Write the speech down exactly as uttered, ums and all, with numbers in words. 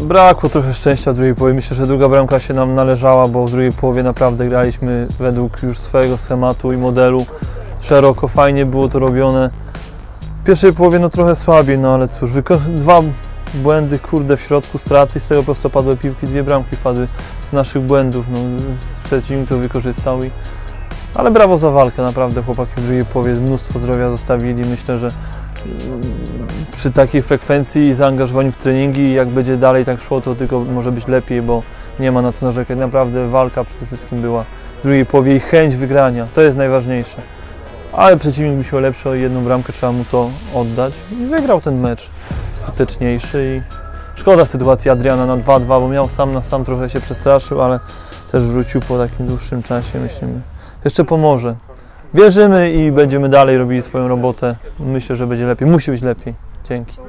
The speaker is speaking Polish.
Brakło trochę szczęścia w drugiej połowie. Myślę, że druga bramka się nam należała, bo w drugiej połowie naprawdę graliśmy według już swojego schematu i modelu. Szeroko, fajnie było to robione. W pierwszej połowie no trochę słabiej, no ale cóż, dwa błędy, kurde, w środku, straty, z tego prosto padły piłki, dwie bramki padły z naszych błędów, no przeciwnik to wykorzystał. I... Ale brawo za walkę, naprawdę chłopaki w drugiej połowie mnóstwo zdrowia zostawili. Myślę, że przy takiej frekwencji i zaangażowaniu w treningi, jak będzie dalej tak szło, to tylko może być lepiej, bo nie ma na co narzekać. Naprawdę walka przede wszystkim była w drugiej połowie i chęć wygrania, to jest najważniejsze. Ale przeciwnik musiał lepszy o jedną bramkę, trzeba mu to oddać i wygrał ten mecz skuteczniejszy. I szkoda sytuacji Adriana na dwa dwa, bo miał sam na sam, trochę się przestraszył, ale też wrócił po takim dłuższym czasie, myślimy. Jeszcze pomoże. Wierzymy i będziemy dalej robili swoją robotę. Myślę, że będzie lepiej. Musi być lepiej. Dzięki.